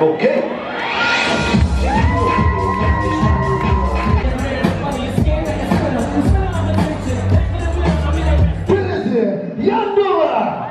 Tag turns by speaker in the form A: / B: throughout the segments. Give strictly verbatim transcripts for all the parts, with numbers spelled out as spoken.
A: OK. Jandová!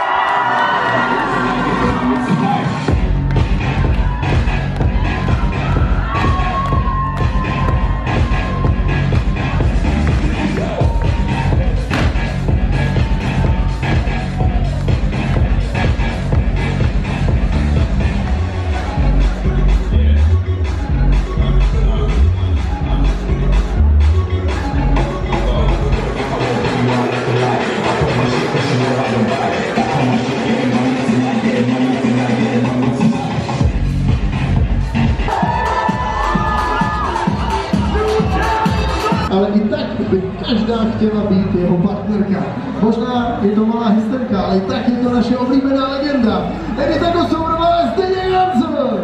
A: Ale i tak by každá chtěla být jeho partnerka. Možná je to malá hysterka, ale i tak je to naše oblíbená legenda. Edita Kosourová a Zdeněk Hancel!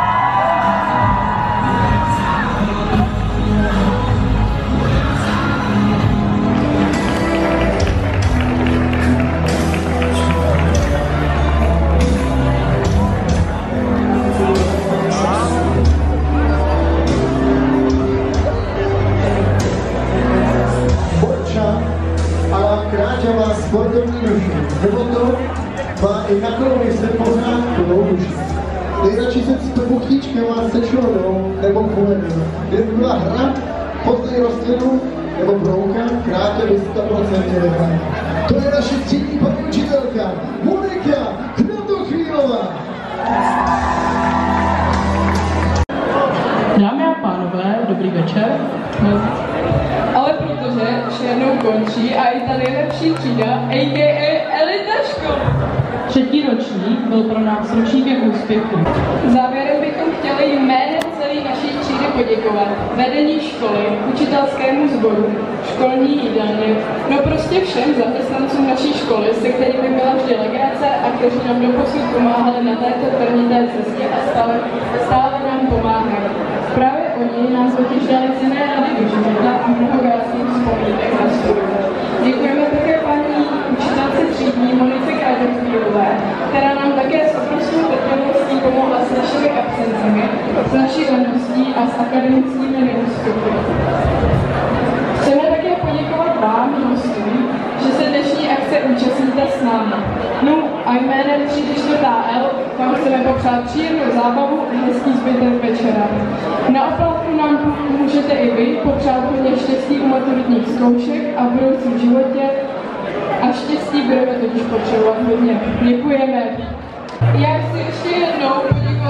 A: Má sportovní duši, nebo to má i na koloběžce pořád plnou duši. Nejradši se s pochtíčkem má se čornou nebo kulenou. Kdyby byla hra, později rostlinu nebo brouka, krátě by sto procent hra. To je naše třídní paní učitelka, Monika Kratochvílová.
B: Dámy a pánové, dobrý večer.
C: Ale protože jednou končí a i ta nejlepší třída, a k a. Elita školy.
B: Třetí ročník byl pro nás ročníkem úspěchu.
C: Závěrem bychom chtěli jménem celé naší třídy poděkovat vedení školy, učitelskému sboru, školní jídelně, no prostě všem zaměstnancům naší školy, se kterými byla vždy legrace a kteří nám doposud pomáhali na této trnité cestě a stále, stále nám pomáhají. Právě oni nás totiž dali cenné rady do života a mnoho krásných vzpomínek na studium. Děkujeme také paní učitelce třídní Monice Kratochvílové, která nám také s obrovskou trpělivostí pomohla s našimi absencemi, s naší leností a s akademickými neúspěchy. Chceme také poděkovat vám, hostům, že se dnešní akce účastníte s námi. No a jménem třídy čtvrtá L vám chceme popřát příjemnou zábavu a hezký zbytek večera. Na oplátku nám můžete i vy popřát hodně štěstí u maturitních zkoušek a v budoucím životě a štěstí budeme totiž potřebovat hodně. Děkujeme. Já chci ještě jednou poděkovat